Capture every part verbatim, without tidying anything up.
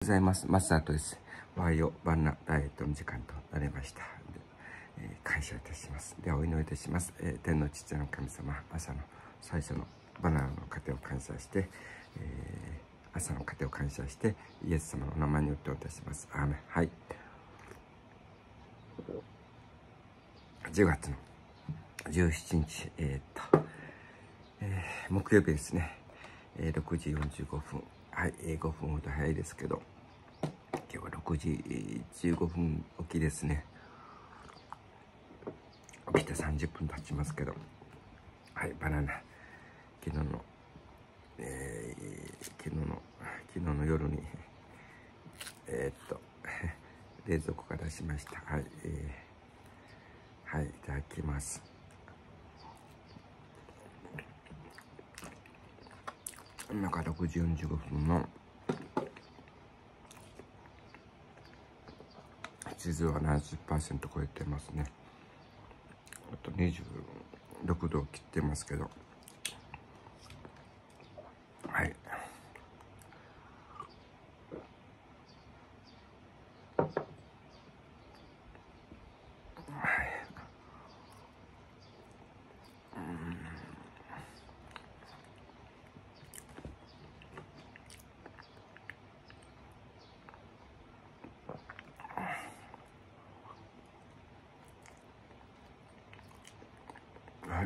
ございます。マスタートです。おはよう、バナナダイエットの時間となりました。えー、感謝いたします。では、お祈りいたします。えー、天の父の神様、朝の最初のバナナの糧を感謝して、えー、朝の糧を感謝して、イエス様の名前によっておいたします。アーメン。はい。じゅうがつのじゅうしちにち、えー、っと、えー、木曜日ですね。えー、ろくじよんじゅうごふん。はい、えー、ごふんほど早いですけど、今日はろくじじゅうごふん起きですね。起きてさんじゅっぷん経ちますけど、はい、バナナ、昨日の、えー、昨日の、昨日の夜に、えー、っと、冷蔵庫から出しました。はい、えー、はい、いただきます。今からろくじよんじゅうごふんの、地図は ななじゅっパーセント 超えてますね。あとにじゅうろくどを切ってますけど、はい。はい。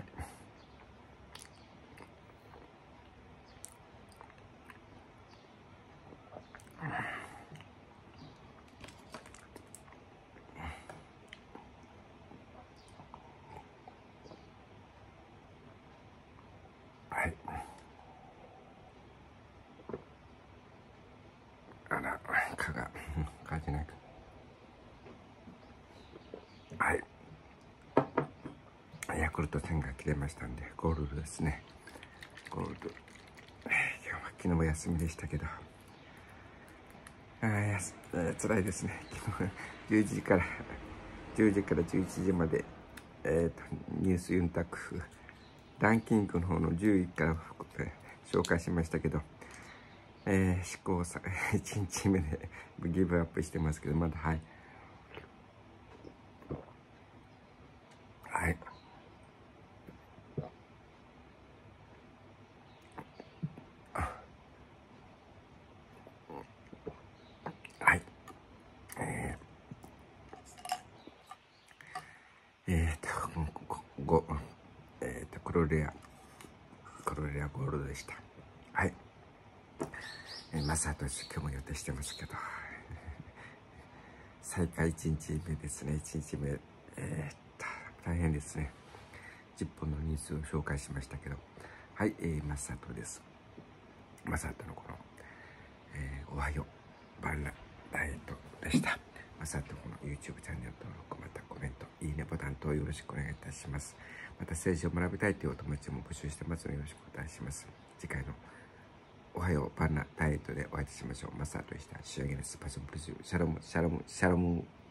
はい。あら、蚊が、蚊じゃないか。はい。ヤクルトせんが切れましたんで、ゴールドですね。ゴールド。今日は昨日も休みでしたけど、あーやす辛いですね。昨日じゅうじから、じゅうじからじゅういちじまで、えーと、ニュースユンタク、ランキングの方のじゅういから紹介しましたけど、えー、試行さ、いちにちめでギブアップしてますけど、まだ、はい。はい。はい。えー、えーと、ご、えーと、クロレア、クロレアゴールドでした。はい。えー、マサトシ、今日も予定してますけど、再開いちにちめですね。いちにちめ、えー、っと、大変ですね。じゅっぽんのニュースを紹介しましたけど、はい、えー、マサトです。マサトのこの、えー、おはよう、バナナダイエットでした。マサトこの YouTube チャンネル登録、またコメント、いいねボタン等よろしくお願いいたします。また政治を学びたいというお友達も募集してますのでよろしくお願いします。次回のおはようバナナダイエットでお会いしましょう。マサトでした。仕上げです。パソンプルス、シャロム、シャロム、シャロム。